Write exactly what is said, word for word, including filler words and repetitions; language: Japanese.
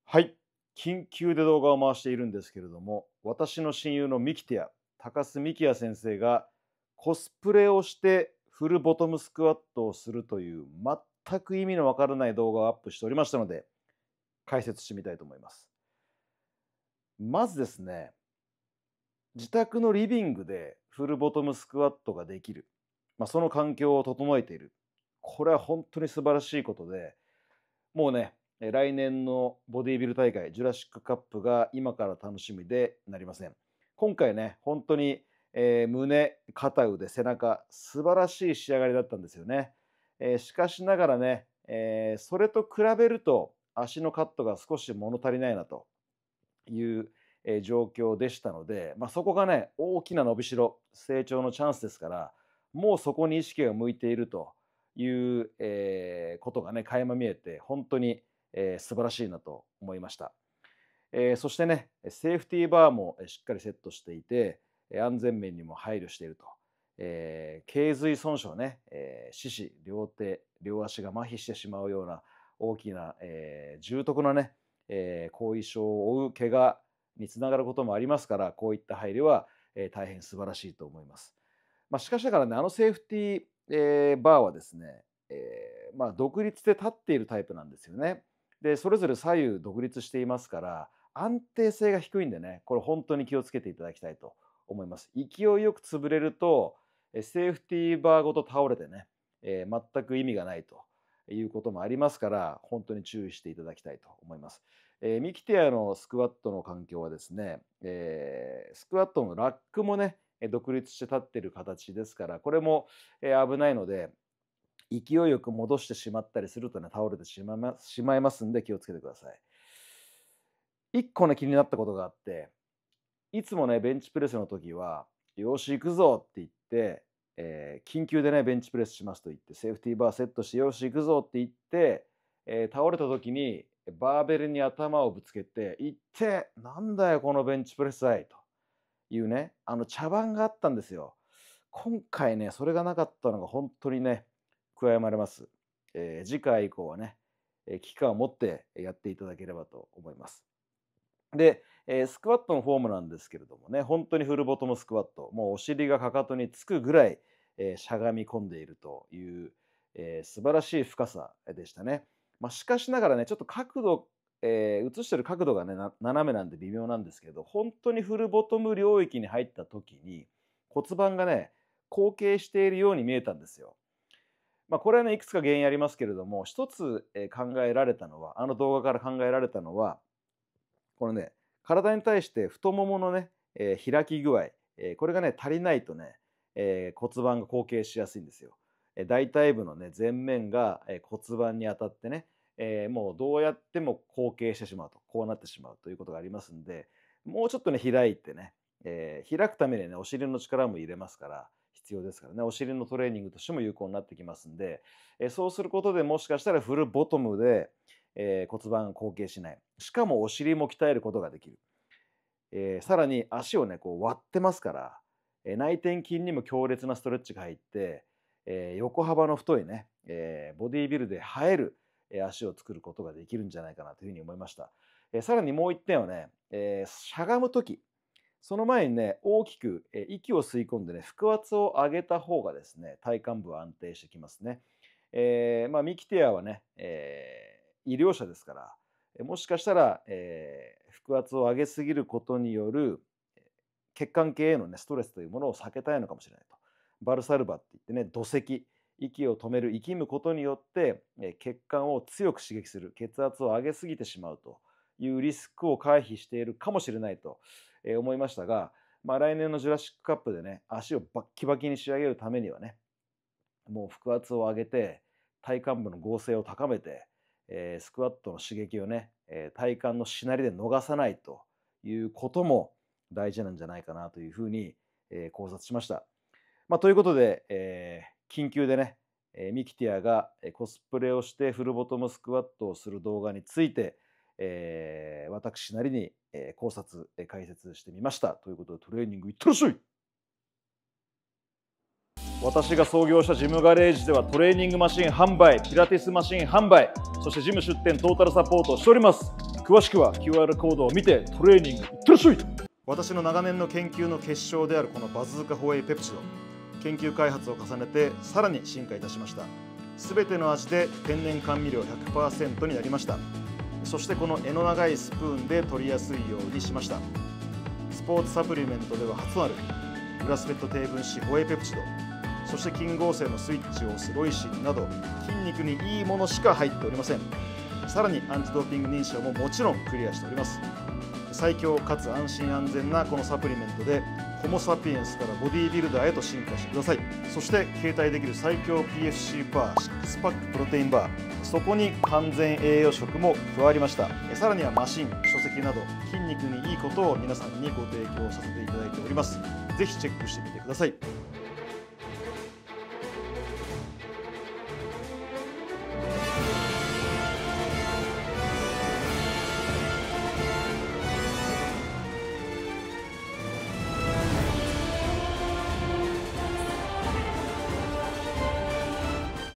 はい、緊急で動画を回しているんですけれども、私の親友のミキティア、高須幹也先生がコスプレをしてフルボトムスクワットをするという全く意味のわからない動画をアップしておりましたので、解説してみたいと思います。まずですね、自宅のリビングでフルボトムスクワットができる、まあ、その環境を整えている。これは本当に素晴らしいことで、もうね、え来年のボディビル大会、ジュラシックカップが今から楽しみでなりません。今回ね、本当に、えー胸、肩、腕、背中、素晴らしい仕上がりだったんですよね。えーしかしながらね、えーそれと比べると足のカットが少し物足りないなという、えー状況でしたので、まあ、そこがね、大きな伸びしろ、成長のチャンスですから、もうそこに意識が向いているという、えーことがね、垣間見えて、本当に、えー素晴らしいなと思いました。えーそしてね、セーフティーバーもしっかりセットしていて、えー安全面にも配慮していると。えー頸髄損傷ね、えー四肢、両手、両足が麻痺してしまうような大きな、えー重篤なね、えー後遺症を負う怪我につながることもありますから、こういった配慮は、えー大変素晴らしいと思います。まあ、しかしながらね、あのセーフティー、えーバーはですね、えーまあ、独立で立っているタイプなんですよね。で、それぞれ左右独立していますから、安定性が低いんでね、これ本当に気をつけていただきたいと思います。勢いよく潰れると、えセーフティーバーごと倒れてね、えー全く意味がないということもありますから、本当に注意していただきたいと思います。えーミキティアのスクワットの環境はですね、えースクワットのラックもね、え独立して立っている形ですから、これも、えー危ないので、勢いよく戻してしまったりするとね、倒れてしまいましまいますんで気をつけてください。一個ね、気になったことがあって、いつもね、ベンチプレスの時は、よし行くぞって言って、えー緊急でね、ベンチプレスしますと言って、セーフティーバーセットして、よし行くぞって言って、えー倒れた時に、バーベルに頭をぶつけて、いって、なんだよ、このベンチプレス愛というね、あの茶番があったんですよ。今回ね、それがなかったのが本当にね、悔やまれます。えー次回以降はね、えー危機感を持ってやっていただければと思います。で、えースクワットのフォームなんですけれどもね、本当にフルボトムスクワット、もうお尻がかかとにつくぐらい、えーしゃがみ込んでいるという、えー素晴らしい深さでしたね。まあ、しかしながらね、ちょっと角度、えー映してる角度がね、な斜めなんで微妙なんですけど、本当にフルボトム領域に入った時に、骨盤がね、後傾しているように見えたんですよ。まあ、これはね、いくつか原因ありますけれども、一つ、えー考えられたのは、あの動画から考えられたのは、このね、体に対して太もものね、えー開き具合、えーこれがね、足りないとね、えー骨盤が後傾しやすいんですよ。えー大腿部のね、前面が、えー骨盤に当たってね、えーもうどうやっても後傾してしまうと、こうなってしまうということがありますんで、もうちょっとね、開いてね、えー開くためにはね、お尻の力も入れますから、必要ですからね、お尻のトレーニングとしても有効になってきますんで、えーそうすることでもしかしたらフルボトムで、えー骨盤が後傾しない。しかもお尻も鍛えることができる。えーさらに足をね、こう割ってますから、えー内転筋にも強烈なストレッチが入って、えー横幅の太いね、えーボディービルで映える、えー足を作ることができるんじゃないかなというふうに思いました。えーさらにもう一点はね、えーしゃがむとき、その前にね、大きく、えー息を吸い込んでね、腹圧を上げた方がですね、体幹部は安定してきますね。えーまあ、ミキティアはね、えー医療者ですから、えもしかしたら、えー腹圧を上げすぎることによるえー血管系への、ね、ストレスというものを避けたいのかもしれないと。バルサルバって言ってね、土石、息を止める、息むことによって、えー血管を強く刺激する、血圧を上げすぎてしまうというリスクを回避しているかもしれないと、えー思いましたが、まあ、来年のジュラシックカップでね、足をバッキバキに仕上げるためにはね、もう腹圧を上げて、体幹部の剛性を高めて、えースクワットの刺激をね、えー体幹のしなりで逃さないということも大事なんじゃないかなというふうに、えー考察しました。まあ、ということで、えー緊急でね、えーミキティアがえーコスプレをしてフルボトムスクワットをする動画について、えー私なりに、えー考察、えー解説してみました。ということで、トレーニングいってらっしゃい。私が創業したジムガレージではトレーニングマシン販売、ピラティスマシン販売、そしてジム出店トータルサポートをしております。 詳しくは キューアール コードを見てトレーニングいってらっしゃい。 私の長年の研究の結晶であるこのバズーカホエイペプチド、研究開発を重ねてさらに進化いたしました。すべての味で天然甘味料 ひゃくパーセント になりました。そしてこの柄の長いスプーンで取りやすいようにしました。スポーツサプリメントでは初となるグラスフェッド低分子ホエイペプチド、そして筋合成のスイッチを押すロイシンなど筋肉にいいものしか入っておりません。さらにアンチドーピング認証ももちろんクリアしております。最強かつ安心安全なこのサプリメントでホモ・サピエンスからボディービルダーへと進化してください。そして携帯できる最強 ピーエフシー バーシックスパックプロテインバー、そこに完全栄養食も加わりました。さらにはマシン、書籍など筋肉にいいことを皆さんにご提供させていただいております。ぜひチェックしてみてください。